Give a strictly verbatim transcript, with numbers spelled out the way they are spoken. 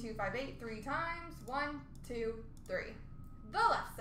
two five eight three times. One, two, three. The left